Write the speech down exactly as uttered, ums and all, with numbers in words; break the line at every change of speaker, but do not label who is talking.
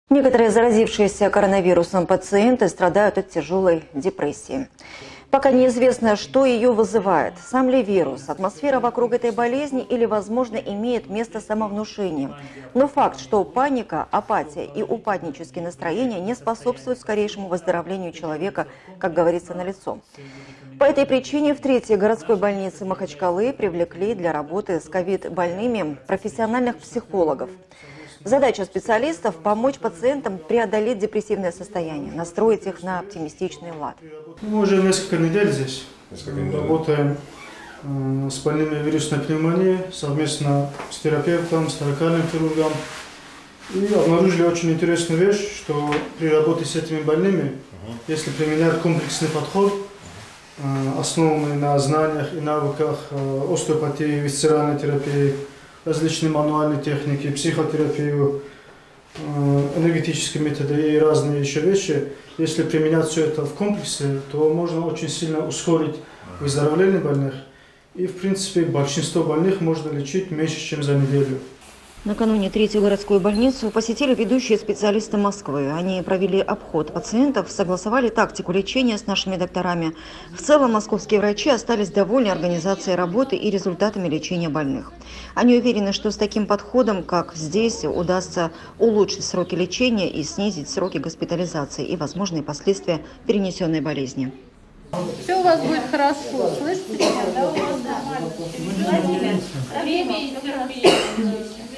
Некоторые заразившиеся коронавирусом пациенты страдают от тяжелой депрессии. Пока неизвестно, что ее вызывает. Сам ли вирус, атмосфера вокруг этой болезни или, возможно, имеет место самовнушение. Но факт, что паника, апатия и упаднические настроения не способствуют скорейшему выздоровлению человека, как говорится, налицо. По этой причине в третьей городской больнице Махачкалы привлекли для работы с ковид-больными профессиональных психологов. Задача специалистов – помочь пациентам преодолеть депрессивное состояние, настроить их на оптимистичный лад.
Мы уже несколько недель здесь
несколько недель.
работаем э, с больными вирусной пневмонией, совместно с терапевтом, с локальным хирургом. И обнаружили очень интересную вещь, что при работе с этими больными, uh-huh. если применять комплексный подход, э, основанный на знаниях и навыках э, остеопатии, висцеральной терапии, различные мануальные техники, психотерапию, энергетические методы и разные еще вещи. Если применять все это в комплексе, то можно очень сильно ускорить выздоровление больных. И, в принципе, большинство больных можно лечить меньше, чем за неделю.
Накануне третью городскую больницу посетили ведущие специалисты Москвы. Они провели обход пациентов, согласовали тактику лечения с нашими докторами. В целом московские врачи остались довольны организацией работы и результатами лечения больных. Они уверены, что с таким подходом, как здесь, удастся улучшить сроки лечения и снизить сроки госпитализации и возможные последствия перенесенной болезни.
Все у вас будет хорошо, слышите? Да, у вас нормально. Время и терпение.